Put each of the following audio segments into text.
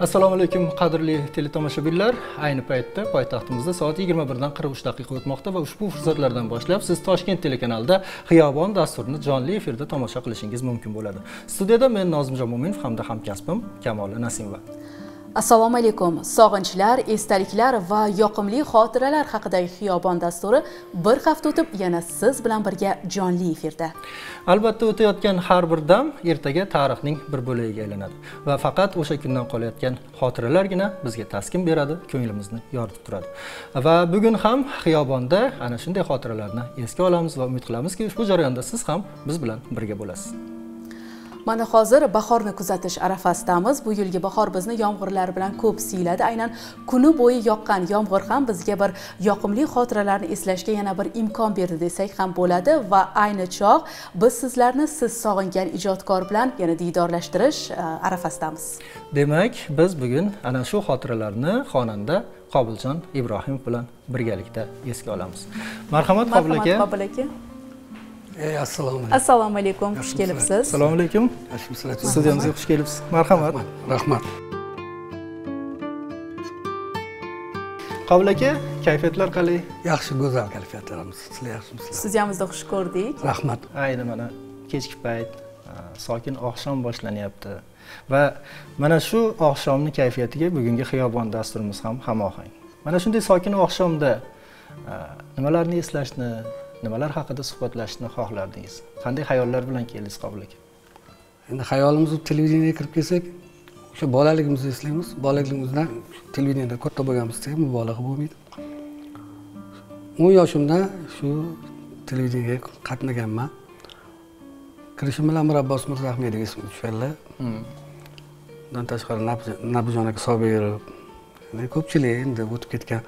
Assalomu alaykum qadrli teletomoshabinlar. Ayni paytda poytaxtimizda soat 21 dan 43 daqiqa o'tmoqda va ushbu fursatlardan boshlab siz Toshkent telekanalida Xiyobon dasturini jonli efirda tomosha qilishingiz mumkin bo'ladi. Studiyada men Nozimjon Mo'minov hamda hamkasbim Kamola Nasimova. Assalomu alaykum. Sog'inchlar, esdaliklar va yoqimli xotiralar haqidagi Xiyobon dasturi bir hafta o'tib yana siz bilan birga jonli efirda. Albatta o'tayotgan har bir dam ertaga tarixning bir bo'lagiga aylanadi va faqat o'sha kundan qolayotgan xotiralargina bizga taskin beradi, ko'nglimizni yoritib turadi. Va bugun ham Xiyobonda ana shunday xotiralarni esga olamiz va umid qilamizki, ushbu jarayonda siz ham biz bilan birga bo'lasiz. Mana hozir bahorni kuzatish arafasidamiz. Bu yilgi bahor bizni yomg'irlar bilan ko'p siyladi. Aynan kuni bo'yi yoqqan yomg'ir ham bizga bir yoqimli xotiralarni eslashga yana bir imkon berdi desak ham bo'ladi va ayni chog' biz sizlarni siz sog'ingan ijodkor bilan yana diydorlashtirish arafasidamiz. Demak, biz bugun ana shu xotiralarni xonanda Qobiljon Ibrohimov bilan birgalikda esga olamiz. Marhamat Qobil aka. Marhamat Qobil aka. Assalomu alaykum. Xush kelibsiz. Assalomu alaykum. Studiyamizga xush kelibsiz. Marhamat. Rahmat. Qobil aka, kayfiyatlar qalay? Yaxshi, go'zal kayfiyatlarimiz. Sizlar yaxshimisizlar? Studiyamizda xush ko'rdik. Rahmat. Ayni mana kechki payt, sokin oqshom boshlanyapti va mana shu oqshomning kayfiyatiga bugungi Xiyobon dasturimiz ham hamohang. Mana shunday sokin oqshomda nimalarni eslashni, nimalar haqida suhbatlashishni xohlardingiz? Qanday xayollar bilan keldingiz Qobil aka? Endi xayolimiz televideniyega kirib kelsak, o'sha bolaligimizni eslaymiz. Bolaligimizdan televideniyada katta bo'lganimizda mubolag'a bo'lmaydi. 10 yoshimda shu televideniyega qatnaganman. Kirishim bilan Mirabbos Mirzahmedov ismi tushganlar. Undan tashqari Nabijon aka Sobirov. Ko'pchilik endi o'tib ketgan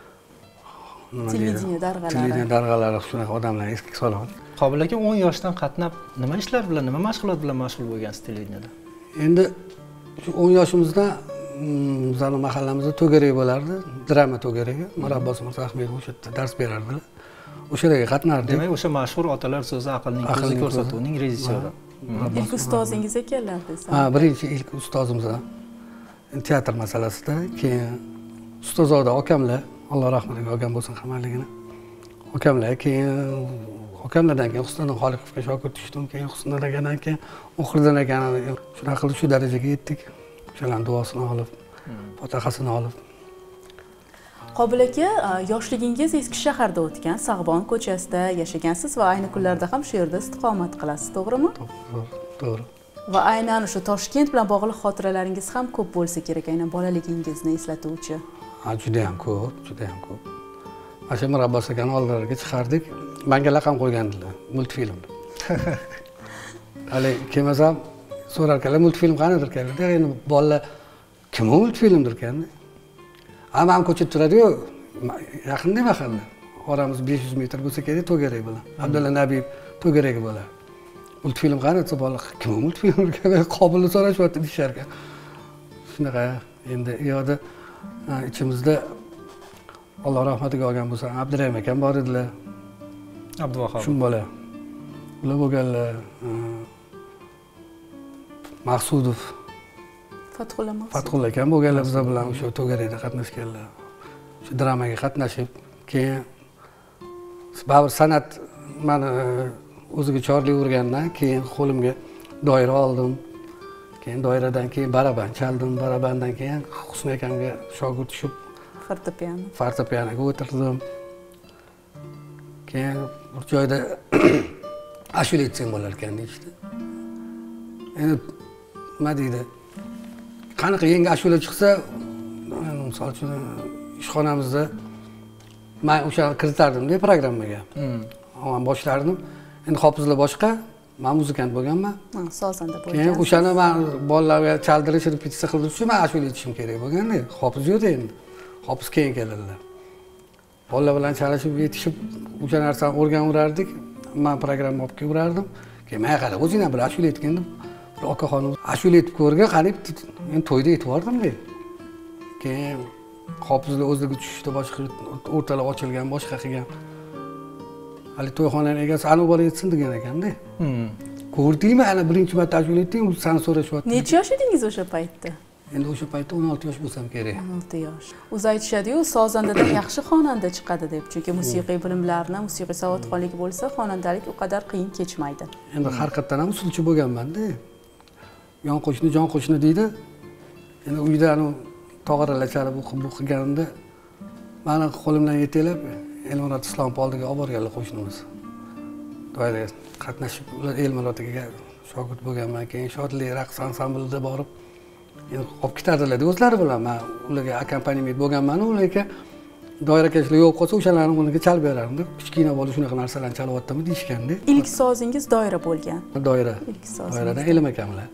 televideniya darg'alari shunaqa odamlar eski solon. Qobil aka 10 yoshdan qatnab nima ishlar bilan, nima mashg'ulot bilan mashg'ul bo'lgansiz televideniyada? Endi shu 10 yoshimizda bizning mahallamizda to'garak bo'lardi, drama to'garagi. Mirabbos Mirzahmedov o'sha yerda dars berardilar. O'sha yerga qatnardik. Demak, o'sha mashhur otalar so'zi aqlning ko'zi ko'rsatuvining rejissyori. Ilk ustozingiz ekanlar desam. Ha, birinchi ilk ustozimiz teatr masalasida, keyin ustozoda okamlar, Alloh rahmatiga olgan bo'lsin hammaligini. Okamlar, keyin okamlardan keyin Husniddin Xoliqovga shogird tushdim, keyin Husniddin akadan keyin Muxriddin akani shunaqa qilib shu darajaga yetdik. O'shalarning duosini olib, fotihasini olib. Qobil aka, yoshligingiz eski shaharda o'tgan, Sag'bon ko'chasida yashagansiz va ayni kunlarda ham shu yerda istiqomat qilasiz, to'g'rimi? To'g'ri. Va aynan o'sha Toshkent bilan bog'liq xotiralaringiz ham ko'p bo'lsa kerak, aynan bolaligingizni eslatuvchi. Juda ham ko'p, juda ham ko'p. Mana shu Mirabbos akani oldilariga chiqardik. Menga laqam qo'ygandilar, multfilm. Hali kelmasam so'rar ekanlar, multfilm qanadir ekan. Endi bolalar kim u multfilmdir ekan? Hamma ko'chib turadi-yu, yaqinda mahalla. Oramiz 500 metr bo'lsa kerak to'garak bilan. Abdulla Nabiyev to'garagi bo'ladi. Multfilm qani desa bolalar kim u multfilm ekan? Qobilni so'rashyapti deyishar ekan. Shunaqa endi yo'da ichimizda Alloh rahmatiga olgan bo'lsa, Abdurahim akam bor edilar. Abduvahhab. Shun bola. Ular bo'lganlar. Maqsudov. Fathulla akam bo'lganlar bizlar bilan o'sha to'garakda qatnashganlar. Shu dramaga qatnashib, keyin baribir san'at meni o'ziga chorli urgandan keyin qo'limga doira oldim. Keyin doiradan keyin baraban chaldim, barabandan keyin Husni akamga shogird tushib fortepianoga o'tirdim. Keyin bir joyda ashula aytsang bo'lar ekan deyishdi. Endi nima deydi? Qanaqa yangi ashula chiqsa, misol uchun ishxonamizda men o'shani kiritardim-da programmaga. Men boshlardim. Endi hofizlar boshqa, men muzikant bo'lganman. Sozanda bo'lgan. Keyin o'shani men bolalarga chaldirish, repetitsiya qilib shu men ashula aytishim kerak bo'lganda, hofiz yo'q endi. Hofiz keyin keladilar. Bolalar bilan chalishib, yetishib, o'sha narsani o'rganib, men programma olib kelib, keyin men qarab, o'zing ham bir ashula aytgandim. Bir okaxonim ashula aytib ko'rgan, qarib, men to'yda aytib bordim-da. Keyin hofizlar o'zligi tushishda boshqa o'rtalar ochilgan, boshqa qilgan. Hali to'yxonaning egasi ana bola aytsin degan ekan-da. Ko'rdingmi, ana birinchi marta ashula aytding, seni so'rashyapti. Necha yosh edingiz o'sha paytda? Endi o'sha paytda 16 yosh bo'lsam kerak. 16 yosh. O'zi aytishadi-yu, sozandadan yaxshi xonanda chiqadi deb. Chunki musiqiy bilimlarni, musiqiy savodxonligi bo'lsa, xonandalik u qadar qiyin kechmaydi. Endi har qatdan ham usulchi bo'lganman-da. Yon qo'shni, jon qo'shni deydi. Endi uyda tog'aralar chalib bu qilganimda meni qo'limdan yetaklab Elmurod Islomov oldiga olib borganlar qo'shnimiz. Doiraga qatnashib, ular Elmurodga shogird bo'lganman, keyin Shodlik raqs ansamblida borib endi olib ketadilar o'zlari bilan. Men ularga akkompaniment bo'lganman, ularga doirakashlar yo'q qolsa o'shalarni ularga chalib berardim. Kichkina bola shunaqa narsalarni chalyaptimi deyishganda. Ilk sozingiz doira bo'lgan. Doira. Ilk sozingiz. Doiradan Elim akamlar.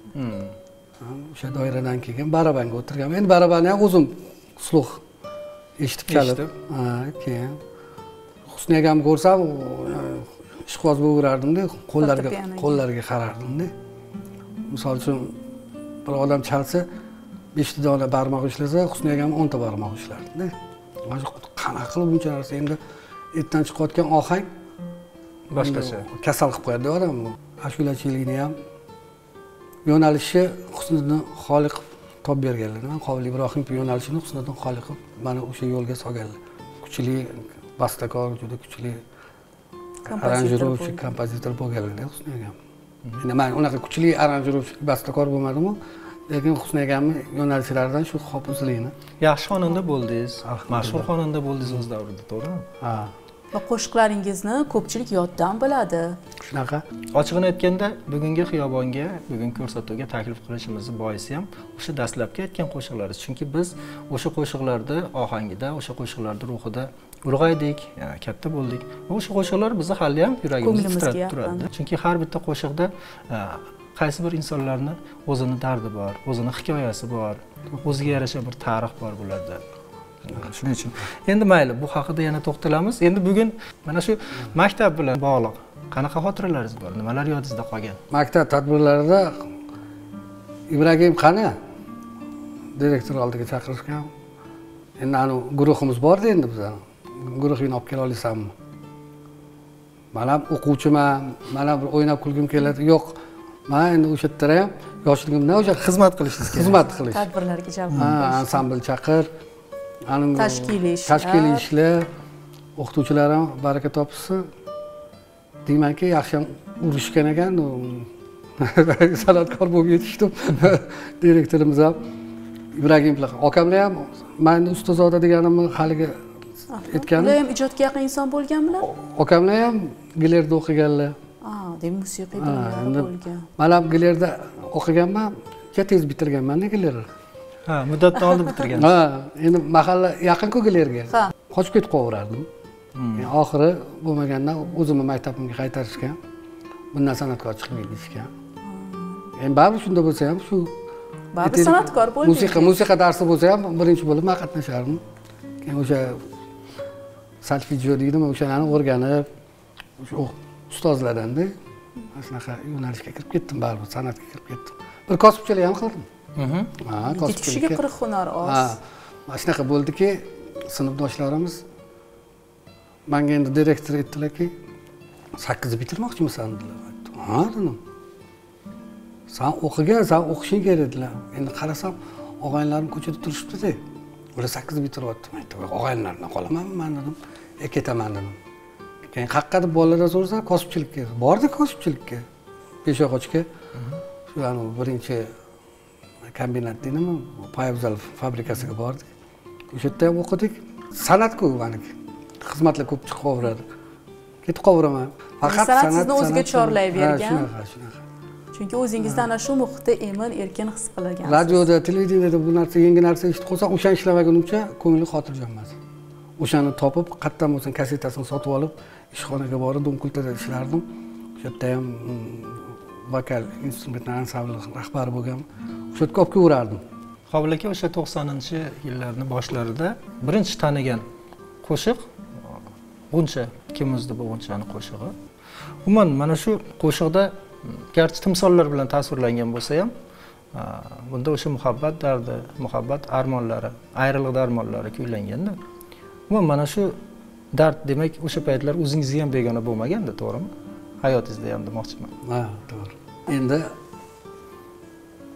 O'sha doiradan keyin barabanga o'tirganman. Endi barabarni ham o'zim sluh eshitib chalib. Keyin Husni akamni ko'rsam, ishqiboz bo'laverardim-da, qo'llariga qarardim-da. Misol uchun bir odam chalsa 5 ta dona barmoq ishlasa, Husni akam 10 ta barmoq ishlardi-da. Mana qanaqa qilib buncha narsa endi etdan chiqayotgan ohang boshqacha. Kasal qilib qo'yadi odam. Ashulachilikni ham yo'nalishi Husniddin Xoliqov topib berganlar. Men Qobil Ibrohimov yo'nalishini Husniddin Xoliqov mana o'sha yo'lga solganlar. Kuchli bastakor, juda kuchli aranjirovchi, kompozitor bo'lganlar Husni akam. Endi men unaqa kuchli aranjirovchi, bastakor bo'lmadim-ku, lekin Husni akamning yo'nalishlaridan shu hofizlikni. Yaxshi xonanda bo'ldingiz, mashhur xonanda bo'ldingiz o'z davrida, to'g'rimi? Ha. Va qo'shiqlaringizni ko'pchilik yoddan biladi. Shunaqa. Ochig'ini aytganda, bugungi xiyobonga, bugun ko'rsatuvga taklif qilishimizning boisi ham o'sha dastlabki aytgan qo'shiqlaringiz. Chunki biz o'sha qo'shiqlarda ohangida, o'sha qo'shiqlarda ruhida ulg'aydik, katta bo'ldik. Va o'sha qo'shiqlar bizni hali ham yuragimizda titrab turadi. Chunki har bitta qo'shiqda qaysi bir insonlarni o'zini dardi bor, o'zini hikoyasi bor, o'ziga yarasha bir tarix bor bularda. Shuning uchun endi mayli, bu haqida yana to'xtalamiz. Endi bugun mana shu maktab bilan bog'liq qanaqa xotiralarıngiz bor? Nimalar yodingizda qolgan? Maktab tadbirlarida Ibragim qani direktor oldiga chaqirishgan. Endi guruhimiz bor-da endi bizning. Guruhingni olib kela olasanmi? Men ham o'quvchiman, men ham o'ynab kulgim keladi. Yo'q, men endi o'sha yerda ham yoshligimdan o'sha xizmat qilishingiz kerak. Xizmat qilish. Tadbirlarga jalb qilish. Ansambl chaqir. Tashkiliy ishlar, o'qituvchilar ham baraka topsa, deymanki, yaxshi ham urushgan ekan, san'atkor bo'lib yetishdim. Direktorimiz ham Ibragim bilan, akamlar ham meni ustozoda deganimni haligi aytganim. Ular ham ijodga yaqin inson bo'lganmilar? Akamlar ham Gilerda o'qiganlar. Demak musiqiy bilimlari bo'lgan. Men ham Gilerda o'qiganman, tez bitirganman-da Gilerda. Ha, muddatdan oldin bitirgansiz. Ha, endi mahalla yaqin-ku Gilerga. Qochib ketib qolaverardim. Oxiri bo'lmagandan o'zimni maktabimga qaytarishgan. Bundan san'atkor chiqmaydi deyishgan. Endi baribir shunda bo'lsa ham shu baribir san'atkor bo'ldingiz. Musiqa darsi bo'lsa ham birinchi bo'lib men qatnashardim. Keyin o'sha solfejo deydimi, o'shalarni o'rganib, o'sha ustozlardan-da shunaqa yo'nalishga kirib ketdim, baribir san'atga kirib ketdim. Bir kosibchilik ham qildim. Ikki kishiga 40 hunar oz. Mana shunaqa bo'ldiki, sinfdoshlarimiz menga endi direktor aytdilarki, 8 bitirmoqchimisan dedilar. Ha, dedim. Sen o'qigan, sen o'qishing kerak dedilar. Endi qarasam, og'aynilarim ko'chada turishibdi-da. Ular 8 bitiryapti. Aytdim, og'aynilardan qolamanmi men dedim. Ketaman dedim. Keyin qayerqa deb bolalardan so'rasa, kosibchilikka. Bordi kosibchilikka. Peshog'ochga. Shu birinchi kombinat deydimi, poyabzal fabrikasiga bordik. O'sha yerda ham o'qidik. San'at-ku meniki. Xizmatlar ko'p chiqaveradi. Ketib qolveraman. Faqat san'at sizni o'ziga chorlayvergan. Shunaqa. Chunki o'zingizda ana shu muhitda emin-erkin his qilgansiz. Radioda, televideniyada bu narsa, yangi narsa eshitib qolsam, o'shani ishlamagunimcha ko'ngli xotirjam emas. O'shani topib, qayerdan bo'lsin kasetasini sotib olib, ishxonaga borib, Domkultada ishlardim. O'sha yerda ham vokal instrumentlar ansambli rahbari bo'lgan. O'sha yerga olib kelaverardim. Qobil aka o'sha 90-yillarning boshlarida birinchi tanigan qo'shiq G'uncha, Kim o'zdi bu G'unchani qo'shig'i. Umuman mana shu qo'shiqda garchi timsollar bilan tasvirlangan bo'lsa ham, bunda o'sha muhabbat dardi, muhabbat armonlari, ayriliq armonlari kuylanganda. Umuman mana shu dard demak o'sha paytlar o'zingizga ham begona bo'lmaganda, to'g'rimi? Hayotingizda ham demoqchiman. Ha, to'g'ri. Endi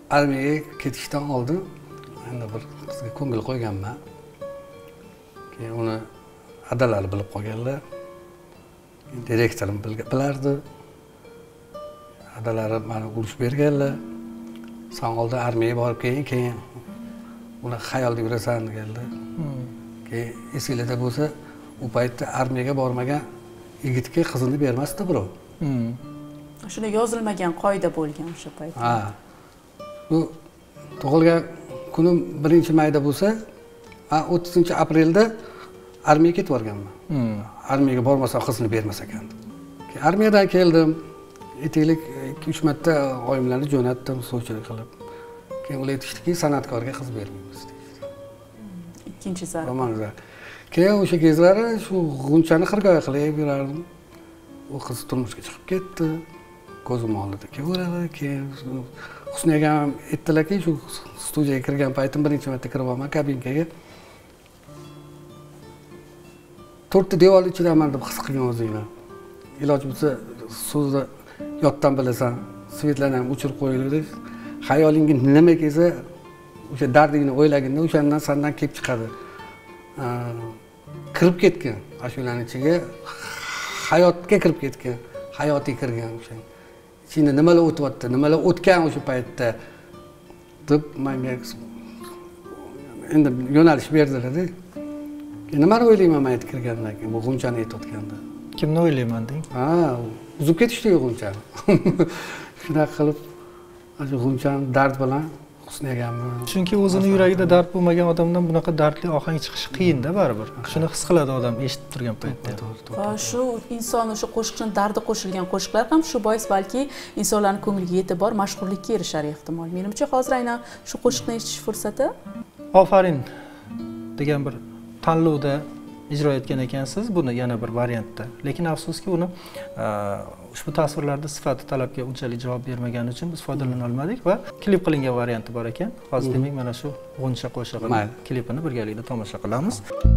armiyaga ketishdan oldin endi bir qizga ko'ngil qo'yganman. Keyin uni adalari bilib qolganlar. Direktorim bilardi. Adalari meni ulush berganlar. Sen oldin armiyaga borib keyin uni xayolda yurasan deganlar. Keyin esingizda bo'lsa, u paytda armiyaga bormagan yigitga qizini bermasdi birov. Shuna yozilmagan qoida bo'lgan o'sha paytda. Ha. Bu tug'ilgan kunim 1-mayda bo'lsa, 30-aprelda armiyaga ketib borganman. Armiyaga bormasam qizini bermas ekan. Armiyadan keldim. Etiklik 2-3 marta oyimlarni jo'natdim sovchilik qilib. Keyin ular aytishdiki, san'atkorga qiz bermaymiz deydi. Ikkinchi zarba. Romanlar. Keyin o'sha kezlari shu g'unchani xirgoyi qilib yurardim. U qiz turmushga chiqib ketdi. Ko'zim oldida kelaveradi. Keyin Husniga ham aytdilarki, shu studiyaga kirgan paytim 1-marta kirib olman kabinkaga. 4 ta devor ichidaman deb his qilgan o'zingni. Iloji bo'lsa so'zni yoddan bilasan, svetlarni ham o'chirib qo'yiladi. Xayolingga nima kelsa, o'sha dardingni o'ylaganda o'shandan sendan kelib chiqadi. Kirib ketgan ashulaning ichiga, hayotga kirib ketgan, hayotiy kirgan o'sha. Ichingda nimalar o'tyapti, nimalar o'tgan o'sha paytda deb menga endi yo'nalish berdilar-da. Nimani o'ylayman men aytib kirgandan keyin, bu g'unchani aytayotganda. Kimni o'ylayman deng? Ha, uzib ketishdi g'unchani. Shunaqa qilib, shu g'unchani dard bilan Husniyagamni. Chunki o'zini yuragida dard bo'lmagan odamdan bunaqa dardli ohang chiqishi qiyin-da baribir. Shuni his qiladi odam eshitib turgan paytda. Va shu inson o'sha qo'shiqning dardi qo'shilgan qo'shiqlar ham shu bois balki insonlarning ko'ngliga yetib bor, mashhurlikka erishar ehtimol. Menimcha hozir aynan shu qo'shiqni eshitish fursati. Ofarin degan bir tanlovda ijro etgan ekansiz buni yana bir variantda. Lekin afsuski uni ushbu tasvirlarda sifati talabga unchalik javob bermagani uchun biz foydalana olmadik va klip qilingan varianti bor ekan. Hozir demak mana shu g'uncha qo'shig'ini klipini birgalikda tomosha qilamiz.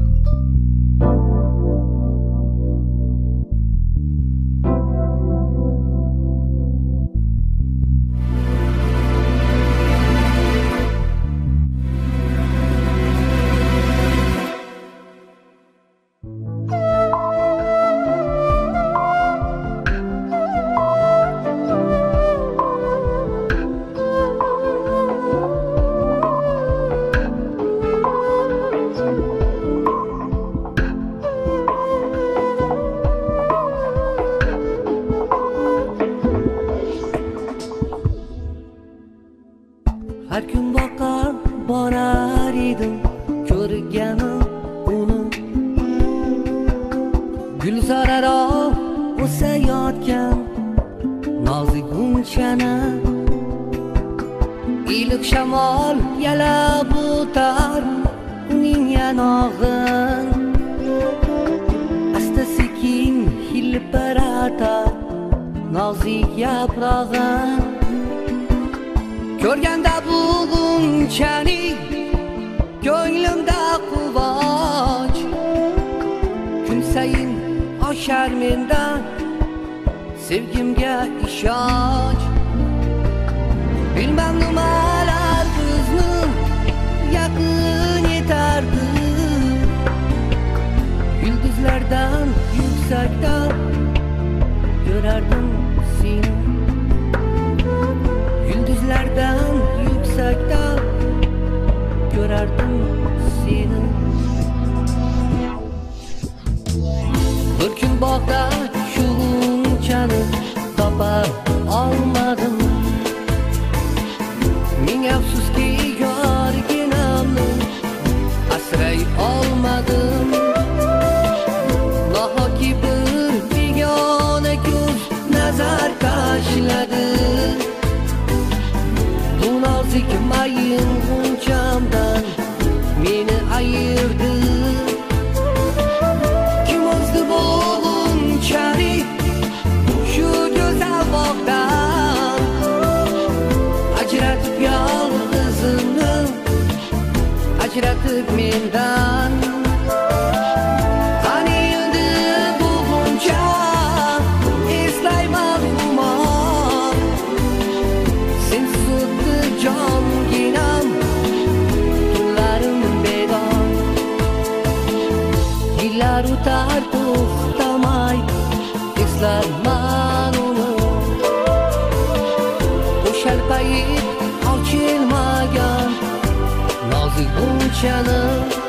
Har kun boqar borar edim ko'rganim uni gulzararo o'sayotgan nozik g'unchani iliq shamol yalab o'tar uning yanog'in asta sekin hilpiratar nozik yaprog'in ko'rganda bu g'unchani ko'nglimda quvonch kun sayin oshar mendan sevgimga ishonch bilmam nimalar bizni yaqin etardi yulduzlardan yuksakdan ko'rardim seni yulduzlardan yuksakda ko'rardim seni bir kun bog'da shu g'unchani topa olmadim ming afsuski yorginamni asray olmadim nahotki bir begona ko'z nazar tashladi nozik mayin g'unchamdan meni ayirdi kim o'zdi bu g'unchani shu go'zal bog'dan ajratib yolg'izimni ajratib mendan qani endi bu g'uncha eslayman umon sensiz o'tdi jon yotar to'xtamay eslarman uni o'shalpayib ochilmagan nozik g'unchani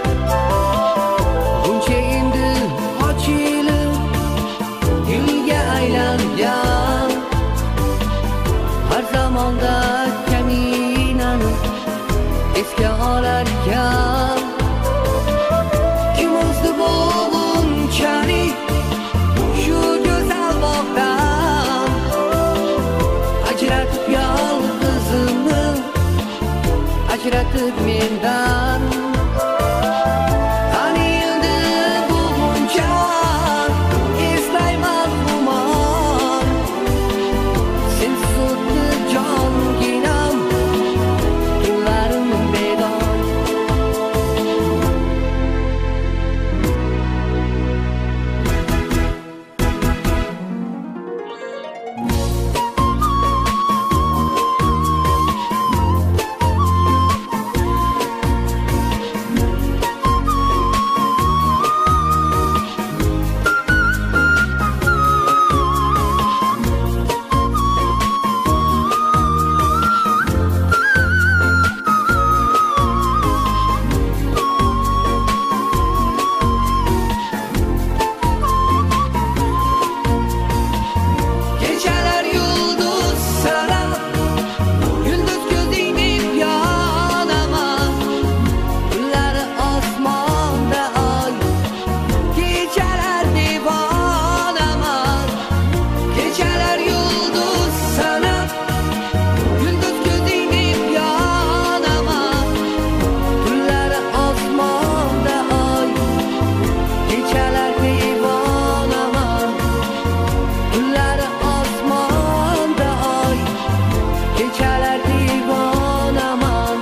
g'uncha endi ochilib gulga aylangan har zamonda kaminani esga olarkan kim o'zdi bu g'unchani shu go'zal bog'dan ajratib yolg'izimni ajratib mendan qani endi bu g'uncha eslayman gumon sensiz o'tdi jonginam tunlarim bedor Kechalar yulduz sanab yulduz ko'zingni yonaman kunlari osmonda oy kechalar devonaman kechalar yulduz sanab yulduz ko'zingni yonaman kunlari osmonda oy kechalar devonaman kunlari osmonda oy kechalar devonaman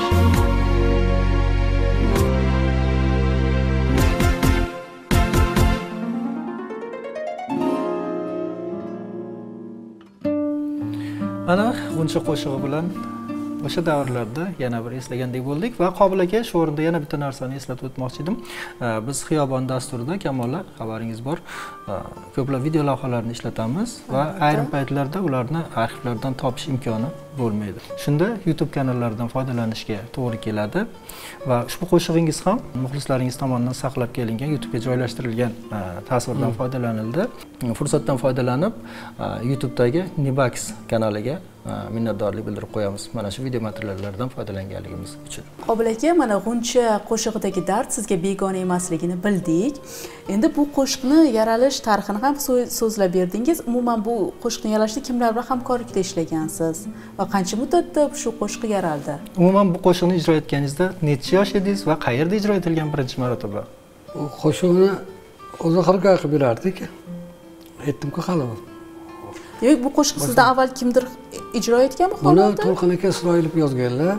Ana g'uncha qo'shig'i bilan o'sha davrlarda yana bir eslagandek bo'ldik va Qobil aka shu o'rinda yana bitta narsani eslatib o'tmoqchi edim. Biz Xiyobon dasturida Kamolla xabaringiz bor, ko'plab video lavhalarni ishlatamiz va ayrim paytlarda ularni arxivlardan topish imkoni bo'lmaydi. Shunda YouTube kanallaridan foydalanishga to'g'ri keladi va ushbu qo'shig'ingiz ham muxlislaringiz tomonidan saqlab kelingan YouTube'ga joylashtirilgan tasvirdan foydalanildi. Fursatdan foydalanib YouTube'dagi Nibax kanaliga minnatdorlik bildirib qo'yamiz. Mana shu video materiallardan foydalanganligimiz uchun. Qobil aka, mana g'uncha qo'shig'idagi dard sizga begona emasligini bildik. Endi bu qo'shiqni yaralish tarixini ham so'zlab berdingiz. Umuman bu qo'shiqni yaralishda kimlar bilan hamkorlikda ishlagansiz va qancha muddatda shu qo'shiq yaraldi? Umuman bu qo'shiqni ijro etganingizda necha yosh edingiz va qayerda ijro etilgan birinchi marotaba? U qo'shiqni o'zi xirqa qilib berardik. Aytdim-ku hali. Demak, bu qo'shiq sizdan avval kimdir ijro etganmi Buni xonanda? To'lqin aka Isroilov yozganlar.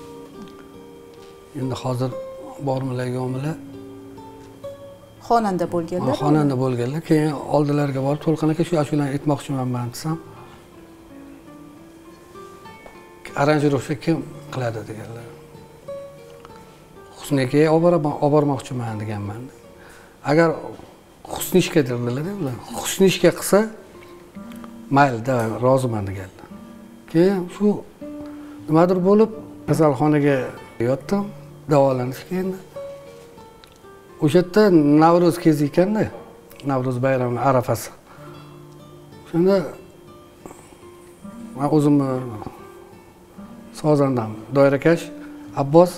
Endi hozir bormilar, yo'qmilar? Xonanda bo'lganlar. Xonanda bo'lganlar. Keyin oldilariga borib To'lqin aka shu ashulani aytmoqchiman desam, aranjirovka kim qiladi deganlar. Husniga olib bormoqchiman deganman. Agar Husnishga dedilar-da ular. Husnishga qilsa mayli, roziman deganlar. Keyin shu nimadir bo'lib kasalxonaga yotdim, davolanishga endi. O'sha yerda Navro'z kezi ekanda, Navro'z bayrami arafasi. Shunda men o'zimni sozandam, doirakash Abbos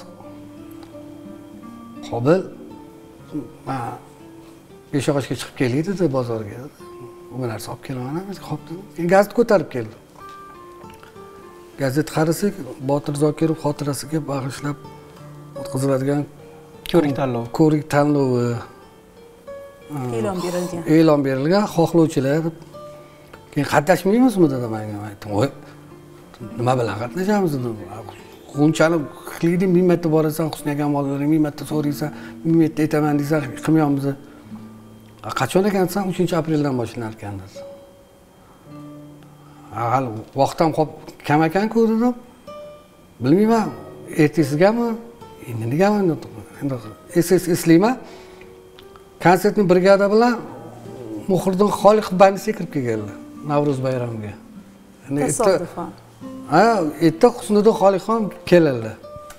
Qobil men Beshyog'ochga chiqib kelaydi dedi bozorga. Bu narsa olib kelaman, xo'p dedim. Gazet ko'tarib keldim. Gazet qarasak, Botir Zokirov xotirasiga bag'ishlab o'tkaziladigan ko'rik tanlovi e'lon berilgan, xohlovchilar deb. Keyin qatnashmaymizmi dedim menga. Aytdim, "Voy, nima bilan qatnashamiz?" dedim. G'unchani qilingdi, 1000 marta borasan, Husniga mollaring 1000 marta so'raysan, 1000 marta aytaman desa, qilmaymiz. Qachon ekan desam, 3-apreldan boshlanar ekan dedi. Hali vaqtim kam ekan-ku dedim. Bilmayman, ertasigami, endi nigami? Endi eslayman. konsertning brigada bilan Muhriddin Xoliq bandisiga kirib kelganlar Navro'z bayramiga. Tasodifan. Erta Husniddin Xoliqxon keladilar.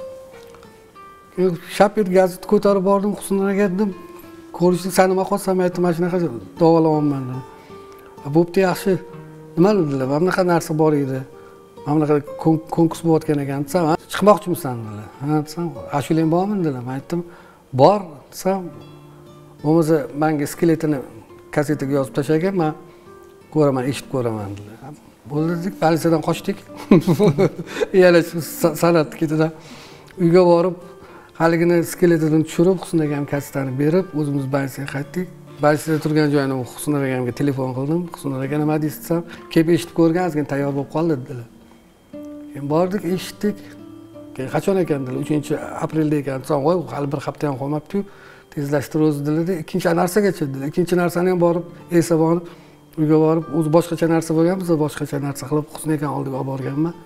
Shapir gazet ko'tarib bordim, Husniddinga dedim, ko'rishni sanamay qolsam, aytdim, mana shunaqa davolayapman dedim. Bo'pti, yaxshi. Nima dedilar? Mana bunaqa narsa bor edi. Mana bunaqa konkurs bo'layotgan ekan desam, chiqmoqchimisan dedilar. Ha desam, ashulang bormi dedilar. Men aytdim, bor desam, bo'lmasa menga skeletini kasetaga yozib tashlagan, men ko'raman, eshitib ko'raman dedilar. Bo'ldi dedik, politsiyadan qochdik. Yana shu san'at ketidan uyga borib, haligini skeletini tushirib, Husn akamga kasetani berib, o'zimiz bansiga qaytdik. Bansida turgan joyini Husn akamga telefon qildim. Husn aka nima deysiz desam, kelib eshitib ko'rgan, ozgina tayyor bo'lib qoldi dedilar. Keyin bordik, eshitdik. Keyin qachon ekan dedilar, 3-aprelda ekan. Desam, voy, hali bir hafta ham qolmabdi-yu, tezlashtirib o'zi dedilar. Ikkinchi narsaga dedilar. Ikkinchi narsani ham borib, esabonib uyga borib, o'zi boshqacha narsa bo'lgan, biz boshqacha narsa qilib Husn akam oldiga olib borganman.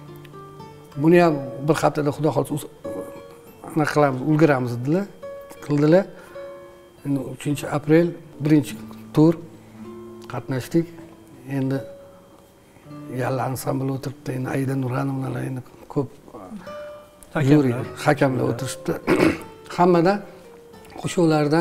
Buni ham bir haftada xudo xolsa anaqa qilamiz, ulguramiz dedilar. Qildilar. Endi 3-aprel birinchi tur qatnashdik. Endi Yalla ansambl o'tiribdi, endi Aida Nuranovnalar endi ko'p hakamlar o'tirishibdi. Hammada qo'shiqlardan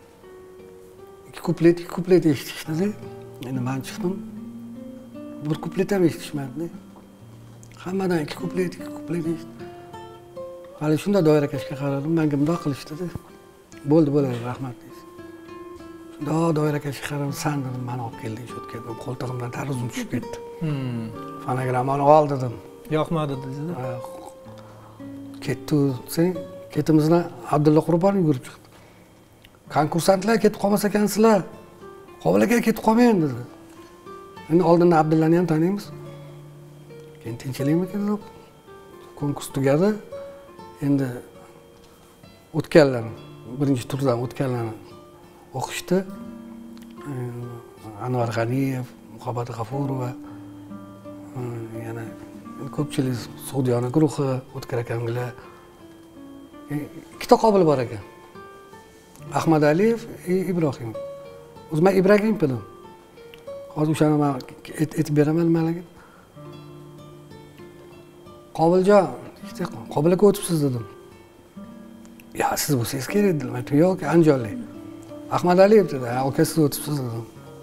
ikki kuplet eshitishdi. Endi men chiqdim. Bir kuplet ham eshitishmadi. Hammadan ikki kuplet eshitdim. Hali shunda doira kashga qaradim, menga bundoq qilishdi. Bo'ldi, rahmat deysiz. Shunda doira kashga qaradim, san dedim, meni olib kelding shu yerga. Qo'ltig'imdan tarozim tushib ketdi. Fonogrammani ol dedim. Yoqmadi dedingiz. Ketdi, sen ketimizdan Abdulla Qurbonov yugurib chiqdi. Konkursantlar ketib qolmas ekansizlar. Qobil aka ketib qolmang dedi. Endi oldindan Abdullani ham taniymiz. Keyin tinchlikmi dedim. Konkurs tugadi. Endi o'tganlar, birinchi turdan o'tganlarni o'qishdi. Anvar G'aniyev, Muhabbat G'afurova, yana ko'pchilik Sug'diyona guruhi, O'tkir akamlar. Ikkita qobil bor ekan. Ahmad Aliyev, Ibrohimov. O'zi men Ibragimov edim. Hozir o'shani men aytib beraman nimalarga. Qobiljon, Qobil aka o'tibsiz dedim. Ya siz bo'lsangiz kerak dedim. Aytdim, yo'q, Andijonlik. Ahmad Aliyev dedi, aka siz o'tibsiz dedim.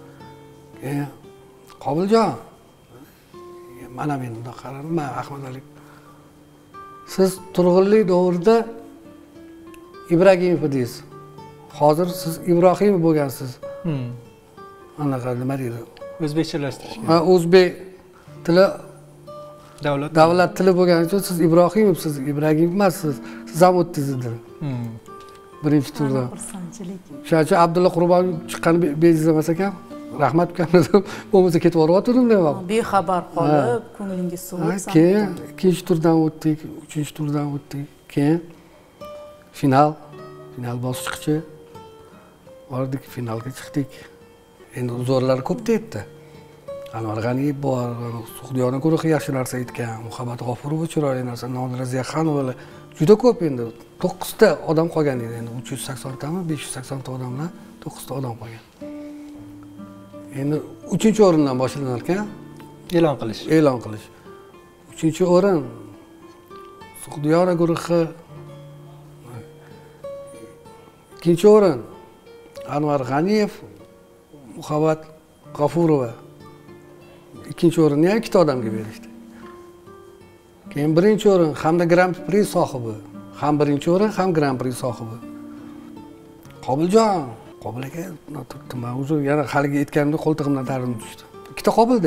Qobiljon, mana men bundoq qaradim, men Ahmad Aliyev. Siz turg'unlik davrida Ibragimov edingiz. Hozir siz Ibrohimov bo'lgansiz. Anaqa nima deydi? O'zbekchalashtirishgan. Ha, o'zbek tili davlat tili bo'lgani uchun siz Ibrohimovsiz, Ibragimov emassiz. Siz ham o'tdingiz dedi. Birinchi turda. Xursandchilik. Shuning uchun Abdulla Qurbonov chiqqani bejiz emas ekan. Rahmat ukam dedim. Bo'lmasa ketib yubordim deyapman. Bexabar qolib, ko'nglingiz suvib. Keyin ikkinchi turdan o'tdik, uchinchi turdan o'tdik. Keyin final bosqichi bordik, finalga chiqdik. Endi zo'rlar ko'p deyapti. Anvar G'aniyev bor, Sug'diyona guruhi yaxshi narsa aytgan, Muhabbat G'ofurova chiroyli narsa, Nodira Ziyaxonovalar juda ko'p endi. 9 ta odam qolgan edi endi. 380 tami, 580 ta odamlar, 9 ta odam qolgan. Endi 3-o'rindan boshlanar ekan e'lon qilish. 3-o'rin Sug'diyona guruhi. 2-o'rin Anvar G'aniyev, Muhabbat G'ofurova. 2-o'rinni ham ikkita odamga berishdi. Keyin 1-o'rin hamda Grand Prix sohibi, ham 1-o'rin, ham Grand Prix sohibi. Qobiljon, Qobil aka, turibdi. Men o'zi yana haligi aytganimda qo'ltig'imdan tarim tushdi. Ikkita Qobilda.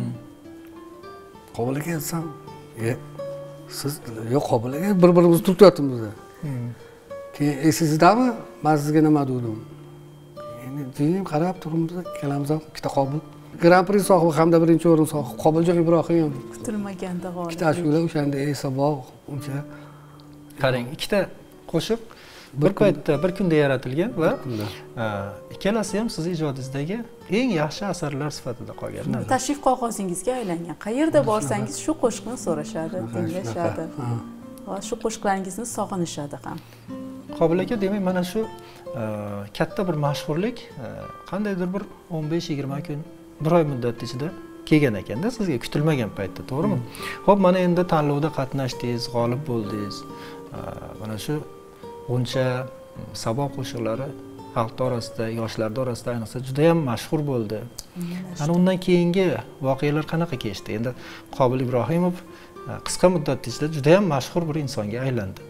Qobil aka desam, siz yo'q Qobil aka, bir-birimizni turib yotibmiz. Keyin esizdami? Men sizga nima dedim? Endi jim qarab turibmiz, ikkalamiz ham ikkita Qobil. Grand Prix sohibi hamda 1-o'rin sohibi Qobiljon Ibrohimov. Kutilmaganda g'olib. Ikkita ashula o'shanda esa bog' uncha. Qarang, ikkita qo'shiq bir paytda bir kunda yaratilgan va ikkalasi ham siz ijodingizdagi eng yaxshi asarlar sifatida qolgan. Tashrif qog'ozingizga aylangan. Qayerda borsangiz shu qo'shiqni so'rashadi, tinglashadi. Va shu qo'shiqlaringizni sog'inishadi ham. Qobil aka, demak mana shu katta bir mashhurlik qandaydir bir 15-20 kun, bir oy muddat ichida kelgan ekanda sizga kutilmagan paytda, to'g'rimi? Xo'p, mana endi tanlovda qatnashdingiz, g'olib bo'ldingiz. Mana shu G'uncha Sabo qo'shiqlari xalq orasida, yoshlar orasida ayniqsa juda ham mashhur bo'ldi. Ana undan keyingi voqealar qanaqa kechdi? Endi Qobil Ibrohimov qisqa muddat ichida juda ham mashhur bir insonga aylandi.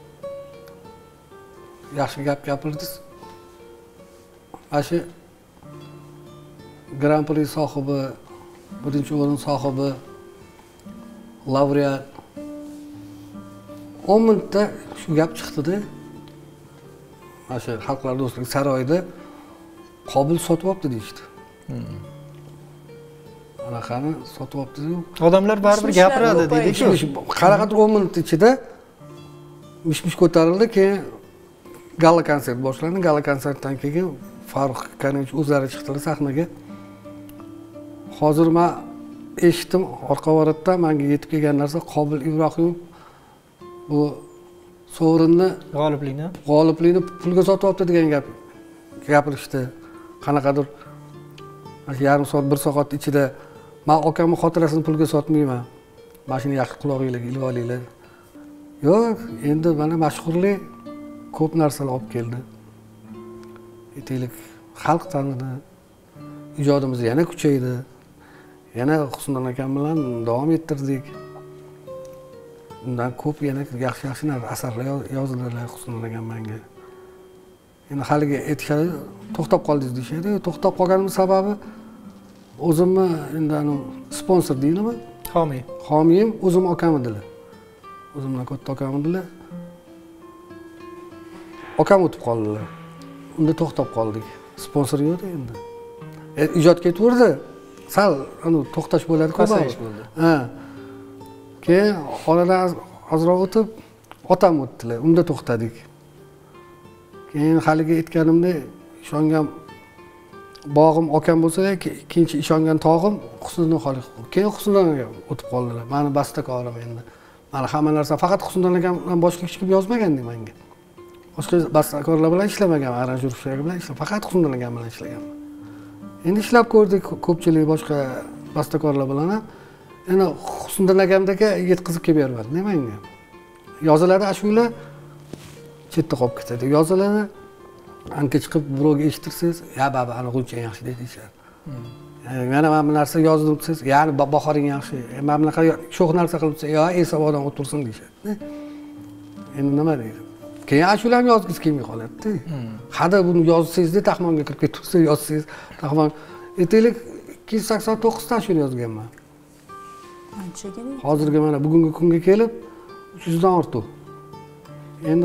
Yaxshi gap gapirdingiz. Mana shu Grand Prix sohibi, birinchi o'rin sohibi, laureat 10 minutda shu gap chiqdi-da. Mana shu Xalqlar do'stligi saroyida Qobil sotib olibdi deyishdi. Anaqani sotib olibdi-ku. Odamlar baribir gapiradi deydi-ku. Qaraqat 10 minut ichida mish-mish ko'tarildi, keyin gala konsert boshlandi. Gala konsertdan keyin Farruh Kanovich o'zlari chiqdilar sahnaga. Hozir men eshitdim orqa varatdan menga yetib kelgan narsa Qobil Ibrohimov bu sovrinni g'oliblikni pulga sotib olibdi degan gap gapirishdi. Qanaqadir yarim soat, 1 soat ichida men akamning xotirasini pulga sotmayman. Mashina yaxshi qulog'inglarga ilib olinglar. Yo'q, endi mana mashhurlik ko'p narsalar olib keldi. Aytaylik, xalq tanidi, ijodimiz yana kuchaydi. Yana Husnudin akam bilan davom ettirdik. Undan ko'p yana yaxshi asarlar yozildilar Husnudin akam menga. Endi haliga aytishadi, to'xtab qoldingiz deyishadi. To'xtab qolganim sababi o'zimni endi sponsor deydimi? Homiyim o'zim akam edilar. O'zimdan katta akam edilar. Akam o'tib qoldilar. Unda to'xtab qoldik. Sponsor yo'q endi. Ijod ketaverdi. Sal to'xtash bo'ladi, pasayish bo'ldi. Ha. Keyin oradan ozroq o'tib otam o'tdilar. Unda to'xtadik. Keyin haliga aytganimdek ishongan bog'im akam bo'lsa, ikkinchi ishongan tog'im Husnudin Xoliq. Keyin Husnudin akam o'tib qoldilar. Meni bastakorim endi. Mana hamma narsa faqat Husnudin akam bilan boshqa hech kim yozmagandi menga. Boshqa bastakorlar bilan ishlamagan, aranjyorlar bilan ishlagan, faqat Husnudin akam bilan ishlaganman. Endi ishlab ko'rdik ko'pchilik boshqa bastakorlar bilan ham. Endi Husnudin akamdagi yetkazib kelib bermadi menga. Yoziladi ashula chetda qolib ketadi. Yoziladi ancha chiqib birovga eshittirsangiz, "Ya baba, ana G'uncha yaxshi" deyishadi. Mana mana bu narsa yozdim desiz, "Ya'ni bahoring yaxshi". Mana bunaqa sho'x narsa qilibsa, "Yo, esabodan o'tirsin" deyishadi. Endi nima deydi? Keyin ashularni yozgisi kelmay qoladi-da. Hada buni yozsangiz-da taxmonga kirib ketsa, yozsangiz taxmon. Aytaylik 289 ta ashula yozganman. Anchagina. Hozirga mana bugungi kunga kelib 300 dan ortiq. Endi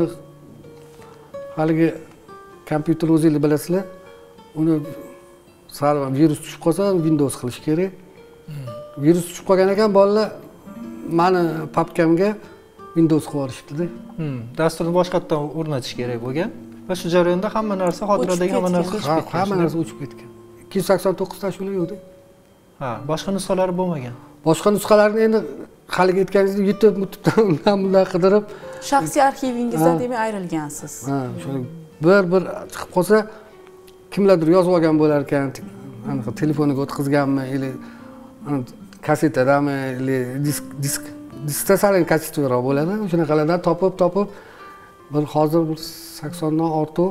haligi kompyuter o'zingiz bilasizlar, uni sal virus tushib qolsa, Windows qilish kerak. Virus tushib qolgan ekan, bolalar meni papkamga Windows qilib yuborishdi-da. Dasturni boshqatdan o'rnatish kerak bo'lgan va shu jarayonda hamma narsa, xotiradagi hamma narsa o'chib ketgan. Hamma narsa o'chib ketgan. 289 ta ashula yo'q-da. Ha, boshqa nusxalari bo'lmagan. Boshqa nusxalarni endi haliga aytganingizdek YouTube-dan undan qidirib, shaxsiy arxivingizdan demak ayrilgansiz. Ha, shuni bir chiqib qolsa, kimlardir yozib olgan bo'lar ekan, aniq telefoniga o'tkazganmi, yoki kasetadami, diskda saling kasetavroq bo'ladi. Shunaqalardan topib bir hozir bir 80 dan ortiq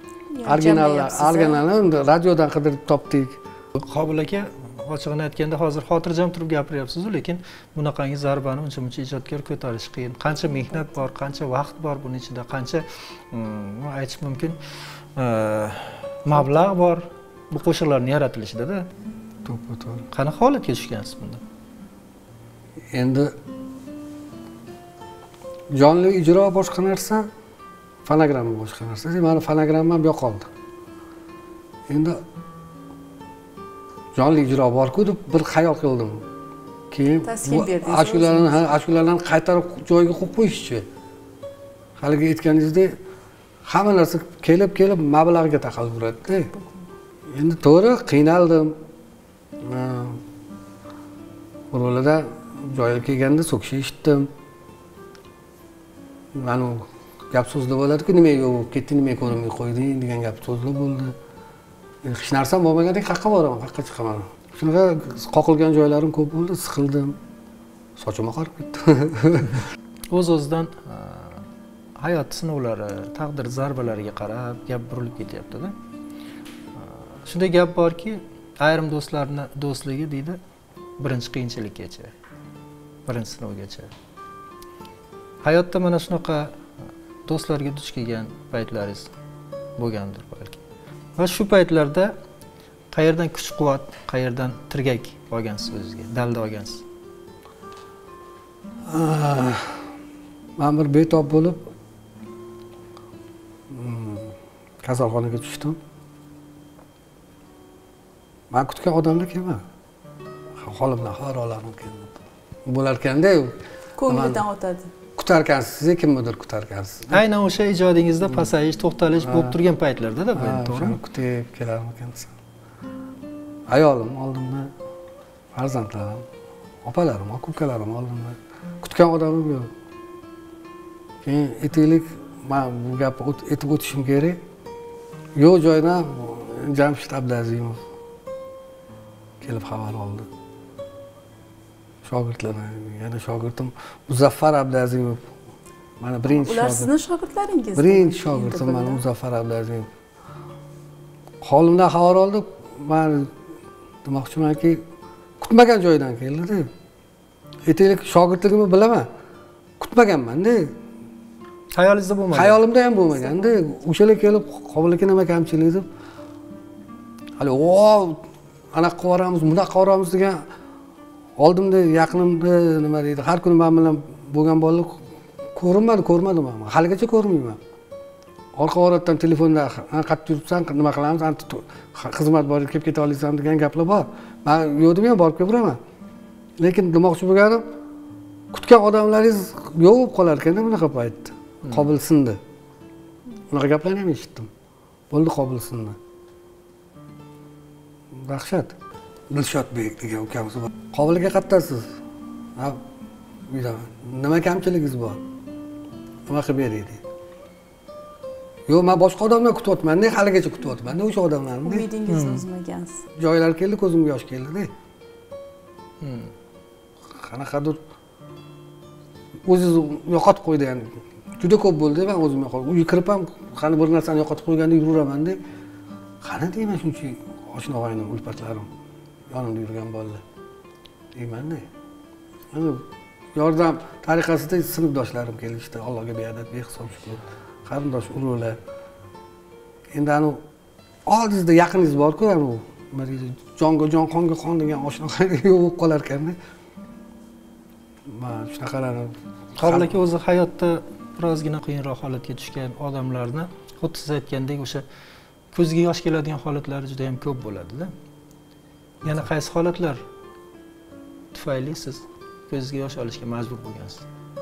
originallarni radiodan qidirib topdik. Qobil aka, ochig'ini aytganda hozir xotirjam turib gapiryapsiz-ku, lekin bunaqangi zarbani uncha-muncha ijodkor ko'tarish qiyin. Qancha mehnat bor, qancha vaqt bor buning ichida, qancha aytish mumkin, mablag' bor bu qo'shiqlarning yaratilishida-da. To'g'ri. Qanaqa holatga tushgansiz bunda? Endi jonli ijro boshqa narsa, fonogramma boshqa narsa. Meni fonogrammam yo'qoldi. Endi jonli ijro bor-ku deb bir xayol qildim. Keyin ashularni qaytarib joyiga qo'yib qo'yishchi. Haliga aytganingizdek, hamma narsa kelib mablag'ga taqalib turadi-da. Endi to'g'ri qiynaldim. Birovlardan joyiga kelganda so'kish eshitdim. Mana gap so'zlar bo'ladi-ku, nimaga yo'q bo'lib ketdi, nimaga ko'rmay qo'yding degan gap so'zlar bo'ldi. Hech narsam bo'lmagandek qayerga boraman, qayerga chiqaman. Shunaqa qoqilgan joylarim ko'p bo'ldi, siqildim. Sochim oqarib ketdi. O'z-o'zidan hayot sinovlari, taqdir zarbalariga qarab gap burilib ketyapti-da. Shunday gap borki, ayrim do'stlarni do'stligi deydi, birinchi qiyinchilikgacha, birinchi sinovgacha. Hayotda mana shunaqa do'stlarga duch kelgan paytlaringiz bo'lgandir balki. Va shu paytlarda qayerdan kuch-quvvat, qayerdan tirgak olgansiz o'zingizga, dalda olgansiz? Men bir betob bo'lib kasalxonaga tushdim. Men kutgan odamlar kelmadi. Holimdan xabar olarim keldi. Bo'lar ekanda, ko'nglidan o'tadi. Kutarkansiz, kimnidir kutarkansiz. Aynan o'sha ijodingizda pasayish, to'xtalish bo'lib turgan paytlarda-da bu, to'g'rimi? Kutib kelarmikansan. Ayolim oldimda, farzandlarim, opalarim, ukalarim oldimda. Kutgan odamim yo'q. Keyin aytaylik, men bu gapni aytib o'tishim kerak. Yo'q joydan Jamshid Abdazimov kelib xabar oldi. Shogirdlarim, yana shogirdim Muzaffar Abdazimov. Mana birinchi shogird. Ular sizning shogirdlaringiz? Birinchi shogirdim mana Muzaffar Abdazimov. Holimdan xabar oldi. Men demoqchimanki, kutmagan joydan keldi-da. Aytaylik, shogirdligimni bilaman. Kutmaganman-da. Xayolingizda bo'lmagan. Xayolimda ham bo'lmagan-da. O'shalar kelib, qobillikka nima kamchilik deb. Hali anaqa qoramiz, bunaqa qoramiz degan oldimda, yaqinimda nima deydi, har kuni men bilan bo'lgan bolalar ko'rmadim men. Haligacha ko'rmayman. Orqa oratdan telefonda qayerda yuribsan, nima qilamiz, xizmat bor, kelib keta olaysan degan gaplar bor. Men yo'q deb ham borib kelaman. Lekin demoqchi bo'lganim, kutgan odamlaringiz yo'q bo'lib qolar ekan-da bunaqa paytda. Qobil sindi. Unaqa gaplarni ham eshitdim. Bo'ldi, qobil sindi. Dahshat. Dilshodbek degan ukamiz bor. Qobilga qattasiz. Ha, nima kamchiligingiz bor? Nima qilib beraylik? Yo'q, men boshqa odamlar kutyapman-da, haligacha kutyapman-da o'sha odamlarni. Umidingizni uzmagansiz. Joylar keldi, ko'zimga yosh keldi-da. Qanaqadir o'zingiz yo'qotib qo'ydi, ya'ni juda ko'p bo'ldi, men o'zim yo'qotib. Uyga kirib ham qani bir narsani yo'qotib qo'ygandek yuraman-da. Qani deyman shuncha oshna og'aynim, ulfatlarim yonimda yurgan bolalar. Deyman-da. Yordam tariqasida sinfdoshlarim kelishdi, Allohga beadad, behisob shukr. Qarindosh urug'lar. Endi oldingizda yaqiningiz bor-ku, jonga jon, qonga qon degan oshna yo'q bo'lib qolar ekan-da. Men shunaqalarni Qobil aka o'zi hayotda birozgina qiyinroq holatga tushgan odamlarni, xuddi siz aytgandek o'sha ko'zga yosh keladigan holatlari juda ham ko'p bo'ladi-da. Yana qaysi holatlar tufayli siz ko'zga yosh olishga majbur bo'lgansiz?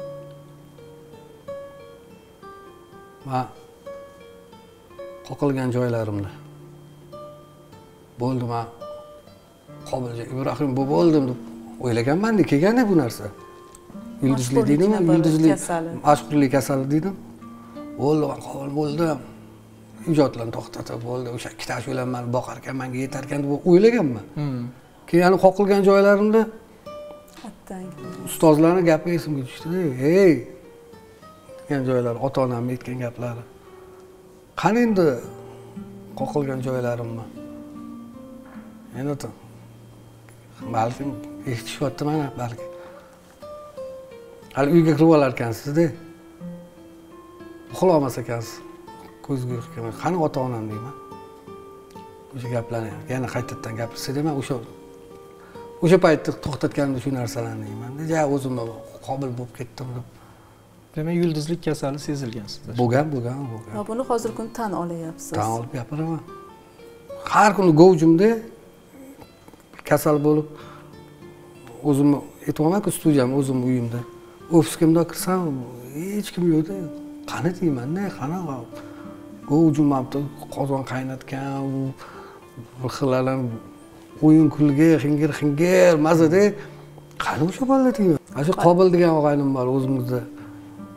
Men qoqilgan joylarimda bo'ldi, men Qobilja Ibrohim bo'ldim deb o'ylaganman-da, kelganda bu narsa. Yulduzli deydimi? Yulduzli mashhurlik kasali dedim. Bo'ldi, men qobil bo'ldim. Ijodlarni to'xtatib bo'ldi. O'sha ikkita ashulam meni boqar ekan, menga yetar ekan deb o'ylaganman. Keyin qoqilgan joylarimda ustozlarning gapi esimga tushdi. Hey, degan joylar, ota-onam aytgan gaplari. Qani endi qoqilgan joylarimni. Endi balki eshitishyapti mana, balki. Hali uyga kirib olar ekansiz-da. Uxlamas ekansiz. Ko'zga uyqu kelmay, qani ota-onam deyman. O'sha gaplarni yana qaytadan gapirsa deyman, o'sha paytda to'xtatganimda shu narsalarni deyman. Ja, o'zimni qobil bo'lib ketdim deb. Demak, yulduzlik kasali sezilgan sizda. Bo'lgan. Va buni hozir kun tan olyapsiz. Tan olib gapiraman. Har kuni govjimda kasal bo'lib o'zimni aytmaman-ku, studiyam o'zim uyimda. Ofisimda kirsam, hech kim yo'q-da. Qani deyman-da, qani govjimabdi, qozon qaynatgan, bir xilalar o'yin kulgi, xingir, mazada. Qani o'sha bolalar deyman. Shu Qobil degan og'aynim bor o'zimizda.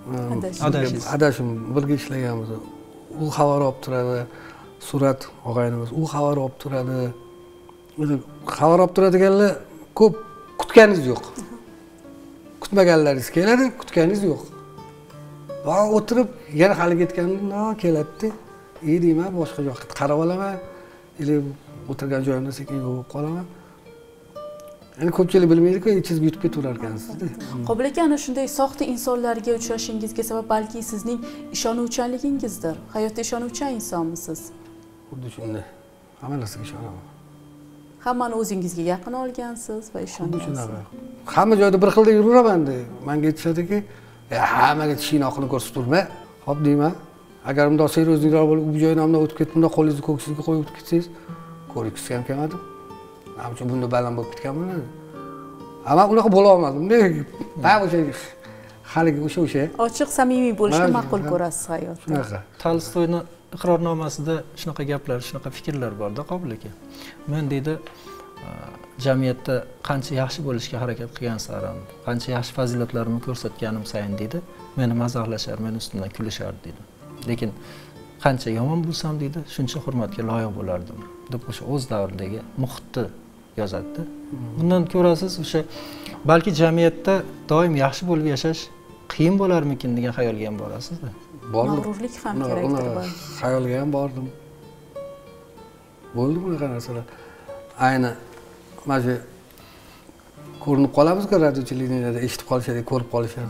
adashim birga ishlaganmiz. U xabar olib turadi. Surat og'aynimiz u xabar olib turadi. O'zi xabar olib turadiganlar ko'p, kutganingiz yo'q. Kutmaganlaringiz keladi, kutganingiz yo'q. Va o'tirib yana hali ketganda keladi. Deyman, boshqa yoqqa qarab olaman. O'tirgan joyimda sekin yurib qolaman. Endi ko'pchilik bilmaydi-ku, ichingizga yutib ketaverar ekansiz-da. Qobil aka, ana shunday soxta insonlarga uchrashingizga sabab balki sizning ishonuvchanligingizdir. Hayotda ishonuvchan insonmisiz? Xuddi shunday. Hamma narsaga ishonaman. Hammani o'zingizga yaqin olgansiz va ishongansiz. Hamma joyda bir xilda yuraveraman-da. Menga aytishadiki, hammaga tishingni oqini ko'rsatib turma. Xo'p deyman. Agar bundoq seriozliklar bo'lib, bu joydan hamma o'tib ketib, bundoq qo'lingizni ko'ksingizga qo'yib o'tib ketsangiz, ko'rikisiz ham kelmadim. Namcha bunda baland bo'lib ketganman. Ammo unaqa bo'la olmadim. O'sha haligi o'sha ochiq, samimiy bo'lishni ma'qul ko'rasiz hayotda. Shunaqa. Tolstoyning iqrornomasida shunaqa gaplar, shunaqa fikrlar bor-da, Qobil aka. Men deydi, jamiyatda qancha yaxshi bo'lishga harakat qilgan sarim, qancha yaxshi fazilatlarimni ko'rsatganim sayin deydi, meni mazaxlashar, meni ustimdan kulishar deydi. Lekin qancha yomon bo'lsam deydi, shuncha hurmatga loyiq bo'lardim deb o'sha o'z davridagi muhitni yozadi. Bundan ko'rasiz, o'sha balki jamiyatda doim yaxshi bo'lib yashash qiyin bo'larmikin degan xayolga ham borasiz-da. Mag'rurlik ham kerakdir. Xayolga ham bordim. Bo'ldi bunaqa narsalar. Ayni mana shu ko'rinib qolamiz-ku radio televideniyada, eshitib qolishadi, ko'rib qolishadi.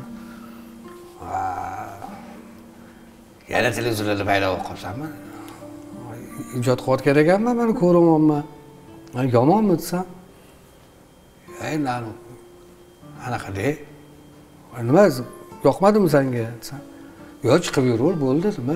Yana televizorlarda paydo bo'lib qolsammi? Ijod qilayotgan ekanman, meni ko'ramanman. Yomonmi desam? Anaqa-de. Nima, yoqmadimi senga desam? Yo'q, chiqib yuraver, bo'ldi, nima?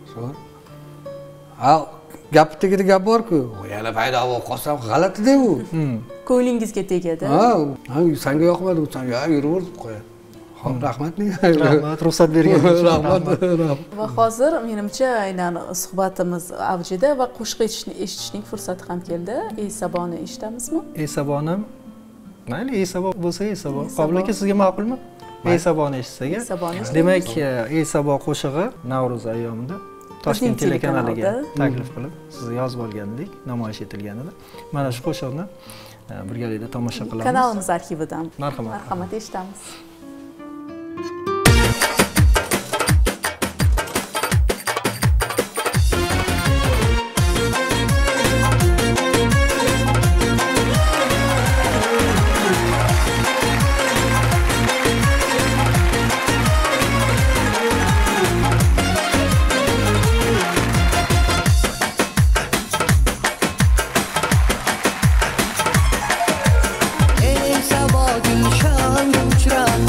Gap tagida gap bor-ku. Yana paydo bo'lib qolsam g'alati-da u. Ko'nglingizga tegadi. Senga yoqmadi, desam, yuraver deb qo'yadi. Xo'p, rahmat. Rahmat, ruxsat berganingiz uchun rahmat. Va hozir menimcha aynan suhbatimiz avjida va qo'shiq eshitishning fursati ham keldi. Ey Saboni eshitamizmi? Ey Sabonim. Mayli, Ey Sabo bo'lsa, Ey Sabo. Qobil aka, sizga ma'qulmi? Ey Saboni eshitsak. Demak, Ey Sabo qo'shig'i Navro'z ayyomida Toshkent telekanaliga taklif qilib, sizni yozib olgandik, namoyish etilganida. Mana shu qo'shiqni birgalikda tomosha qilamiz. Kanalimiz arxividan. Marhamat. Marhamat, eshitamiz. Ey Sabo gülşen uçra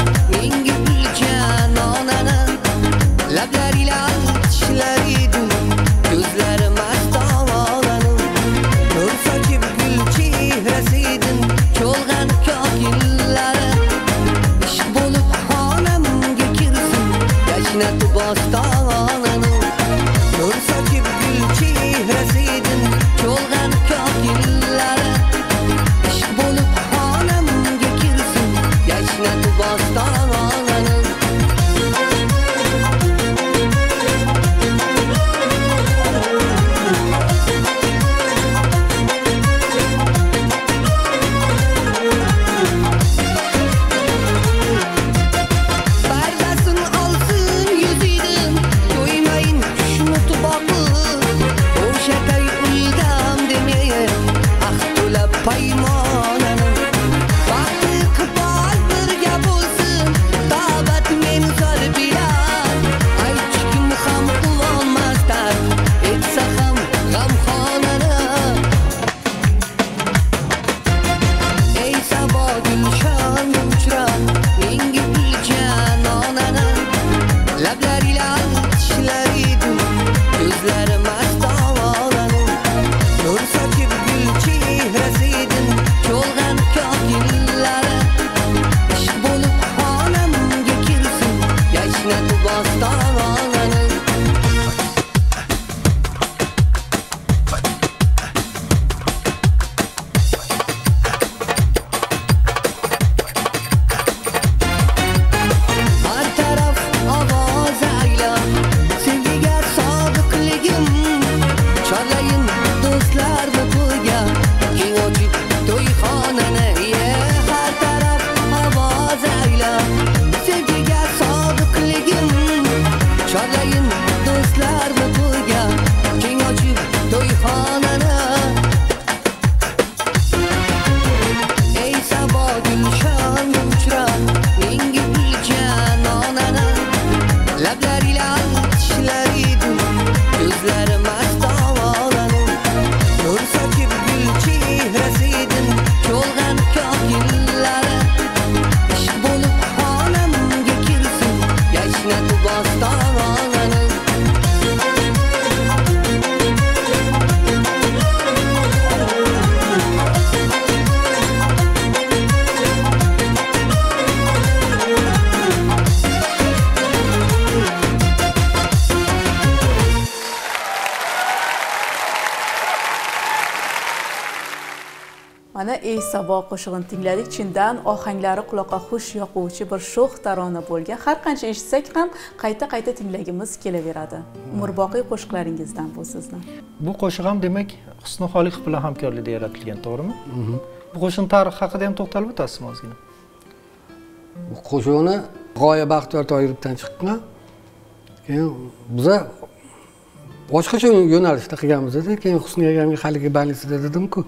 Mana ey sabo qo'shig'ini tingladik. Chindan ohanglari quloqqa xush yoquvchi bir sho'x tarona bo'lgan. Har qancha eshitsak ham qayta tinglagimiz kelaveradi. Umrboqiy qo'shiqlaringizdan bu sizni. Bu qo'shiq ham demak Husni Xoliqov bilan hamkorlikda yaratilgan, to'g'rimi? Bu qo'shiqning tarixi haqida ham to'xtalib o'tasizmi ozgina? Bu qo'shiqni G'oya Baxtiyor Toyirovdan chiqqan. Keyin biza boshqacha yo'nalishda qilganmiz-da. Keyin Husni akamga haligi больницада dedim-ku.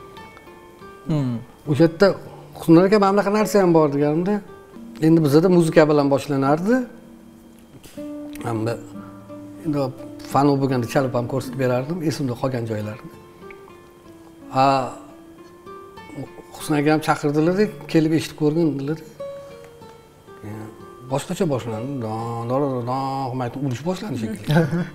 O'sha yerda Husni aka mana bunaqa narsa ham bor deganimda, endi bizda muzika bilan boshlanardi. Hamda endi fan bo'lganda chalib ham ko'rsatib berardim, esimda qolgan joylarni. Husni akam chaqirdilar, kelib eshitib ko'rgin dedilar. Boshqacha boshlandi. Maytum ulish boshlandi shekilli.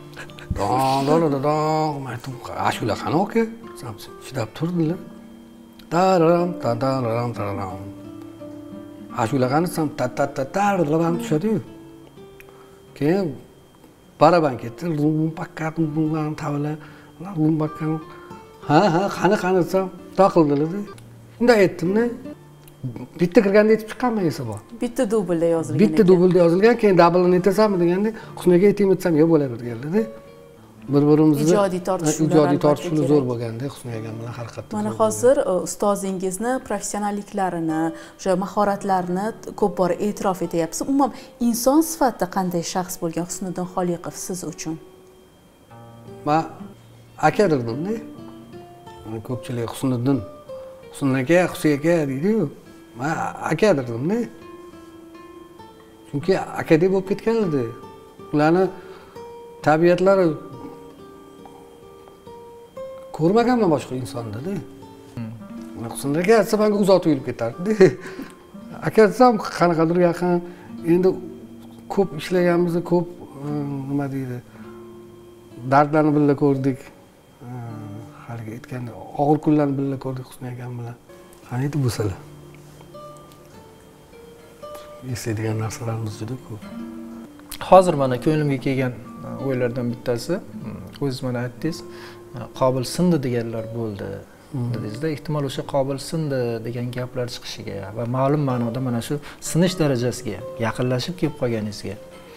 Maytum ashula qani aka? Chidab turdilar. Tararam tararam tararam. Ashula qani sam tararam tushadi-yu. Keyin baraban ketdi. Lumbakkat tavla, lumbakkan. Ha, qani desam, taqildilar. Shunda aytdim-da. Bitta kirganda aytib chiqqanman esa bor. Bitta dublda yozilgan. Bitta dublda yozilgan, keyin double aytasanmi deganda, Husniga aytib etsam yo'q bo'laverganlar-da. Bir-birimizni ijodiy tortishuvlar zo'r bo'lganda Husni akam bilan har qattiq. Mana hozir ustozingizni professionalliklarini, o'sha mahoratlarini ko'p bor e'tirof etyapsiz. Umuman inson sifatida qanday shaxs bo'lgan Husniddin Xoliqov siz uchun? Men aka derdim-da. Ko'pchilik Husniddin aka deydi-yu. Men aka derdim-da. Chunki akadek bo'lib ketgan edi. Ularni tabiatlari ko'rmaganman boshqa insonda-da. Husni aka aytsa menga uzoq tuyulib ketardi. Aka desam qanaqadir yaqin, endi ko'p ishlaganmiz, ko'p nima deydi, dardlarni birga ko'rdik. Haligi aytganda og'ir kunlarni birga ko'rdik Husni akam bilan. Qani edi bu sala? Eslaydigan narsalarimiz juda ko'p. Hozir mana ko'nglimga kelgan o'ylardan bittasi, o'zingiz mana aytdingiz, qobil sindi deganlar bo'ldi dedingiz-da. Ehtimol o'sha qobil sindi degan gaplar chiqishiga va ma'lum ma'noda mana shu sinish darajasiga yaqinlashib kelib qolganingizga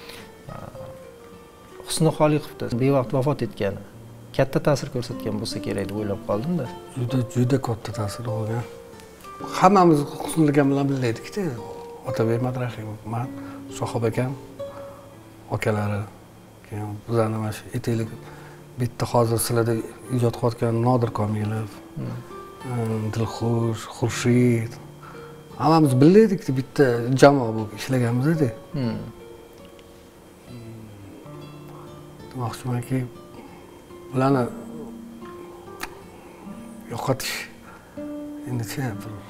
Husni Xoliqovda bevaqt vafot etgani katta ta'sir ko'rsatgan bo'lsa kerak deb o'ylab qoldim-da. Juda katta ta'sir olgan. Hammamiz Husni akam bilan birga edik-da. Otabek Madrahimov, men Sohob akam, akalari, keyin bizlarni mana shu etiklik bitta hozir sizlarda ijod qilayotgan Nodir Komilov, Dilxush, Xurshid, hammamiz birga edik, bitta jamoa bo'lib ishlaganmiz-da. Demoqchimanki, ularni yo'qotish endicha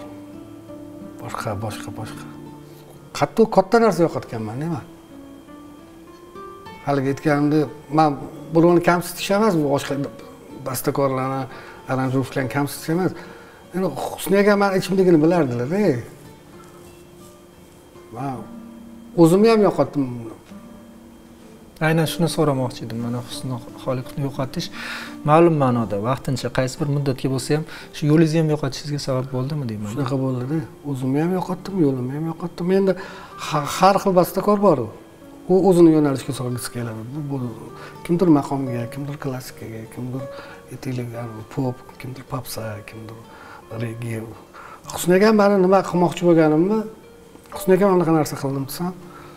boshqa qattiq katta narsa yo'qotganman nima? Haligi aytganimda, men birovni kamsitish emas, bu boshqa bastakorlarni aranjировкаlarni kamsitish emas. Endi Husni akam men ichimdagini bilardilar-da. Men o'zimni ham yo'qotdim. Aynan shuni so'ramoqchi edim. Mana Husni Xoliqovni yo'qotish ma'lum ma'noda vaqtincha qaysi bir muddatga bo'lsa ham shu yo'lingizni ham yo'qotishingizga sabab bo'ldimi deyman. Shunaqa bo'ldi-da. O'zimni ham yo'qotdim, yo'limni ham yo'qotdim. Endi har xil bastakor bor. U o'zini yo'nalishga solgisi keladi. Bu kimdir maqomga, kimdir klassikaga, kimdir etiklik, pop, kimdir popsa, kimdir reggae. Husni akam meni nima qilmoqchi bo'lganimni, Husni akam anaqa narsa qildim desam,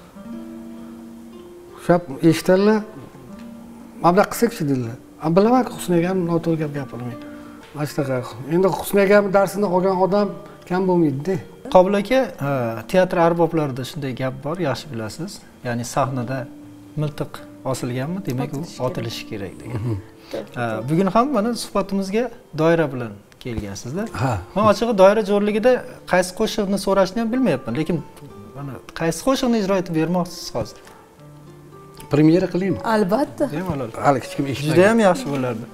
shab eshitadilar, mablag' qilsak-chi dedilar. Bilaman, Husni akam noto'g'ri gap gapirmaydi. Mana shunaqa. Endi Husni akam darsini olgan odam kam bo'lmaydi-da. Qobil aka, teatr arboblarida shunday gap bor, yaxshi bilasiz. Ya'ni sahnada miltiq osilganmi, demak u otilishi kerak degan. Bugun ham mana suhbatimizga doira bilan kelgansiz-da. Men ochig'i doira jo'rligida qaysi qo'shiqni so'rashni ham bilmayapman, lekin mana qaysi qo'shiqni ijro etib bermoqchisiz hozir? Premyera qilaymi? Albatta. Bemalol. Hali hech kim eshitmagan. Juda ham yaxshi bo'lardi.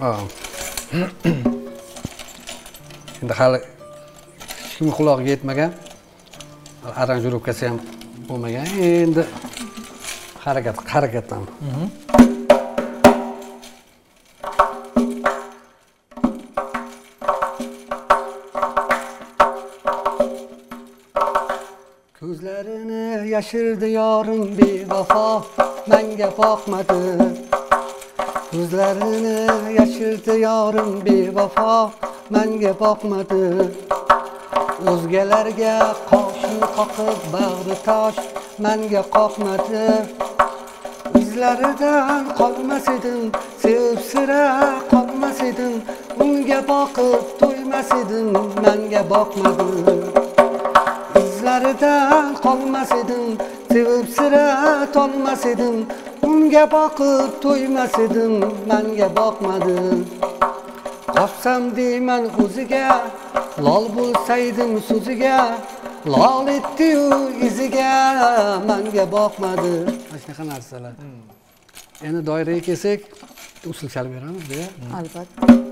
Endi hali hech kim quloqiga yetmagan, aranjirovkasi ham bo'lmagan. Endi harakatdan. yashirdi yorim bevafo, menga boqmadi. Ko'zlarini yashirdi yorim bevafo, menga boqmadi. O'zgalarga qoshini qoqib bag'ri tosh, menga qoqmadi. Izlaridan qolmas edim, sevib sira qolmas edim, unga boqib to'ymas edim, menga boqmadi. Izlaridan qolmas edim, sevib sira tolmas edim, unga boqib to'ymas edim, menga boqmadi. Qopsam deyman o'ziga, lol bo'lsaydim so'ziga, lol etdi-yu iziga, menga boqmadi. Mana shunaqa narsalar. Endi doiraga kelsak, usul chalib beramiz-da. Albatta.